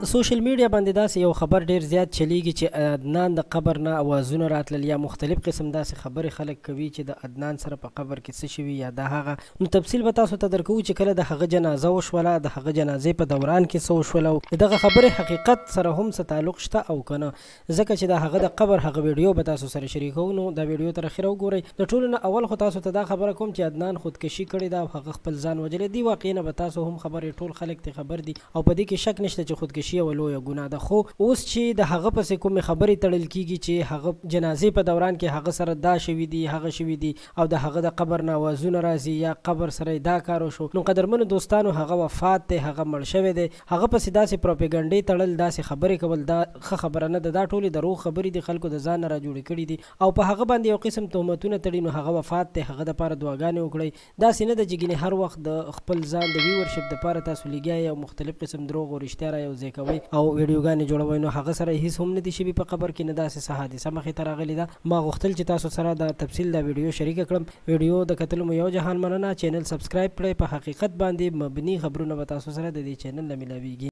سوشل میډیا باندې داسې یو خبر ډیر زیات چلیږي چې عدنان د قبر نه اوازونه راتلل یا مختلف قسم داسې خبرې خلک کوي چې د عدنان سره په قبر کې څه شوي یا د هغه نو تفصیل به تاسو ته درکوو چې کله د هغه جنازه وشوله د هغه جنازې په دوران کې څه وشوله او دغه خبرې حقیقت سره هم څه تعلق شته او که نه ځکه چې د هغه د قبر هغه ویډیو به تاسو سره شریکوو نو دا ویډیو تر اخره وګورئ. د ټولو نه اول خو تاسو ته دا خبره کوم چې عدنان خودکشي کړې ده او هغه خپل ځان وژلی دی. واقعي نه به تاسو هم خبرې ټول خلک ته خبر دي او په دې کې شک نشته چې خودکشي یوه لویه ګناه ده. خو اوس چې د هغه پسې کومې خبرې تړل کیږي چې هغه جنازې په دوران کې هغه سره دا شوي دي هغه شوي دي او د هغه د قبر نه اوازونه راځي یا قبر سره دا کار وشو نو قدرمنو دوستانو هغه وفات دی هغه مړ شوی دی هغه پسې داسې پروپیګنډې تړل داسې خبرې کول دا ښه خبره نه ده. دا ټولې دروغ خبرې دي خلکو د ځان نه راجوړې کړي دي او په هغه باندې یو قسم تهمتونه تړي نو هغه وفات دی هغه دپاره دعاګانې وکړئ. داسې نه ده چې ګینې هر وخت د خپل ځان د ویورشپ دپاره تاسو لګیا او مختلف قسم دروغ او رښتیا را یوځای کوئ او ویډیوګانې جوړوئ نو هغه سره هیڅ هم نه دي شوي په قبر کې نه داسې څه حادثه مخې ته راغلې ده. ما غوښتل چې تاسو سره د تفصیل دا ویډیو شریکه کړم. ویډیو د کتلو مو یو جهان مننه. چینل سبسکرایب کړئ. په حقیقت باندې مبني خبرونه به تاسو سره د دې چینل نه ملاویږي.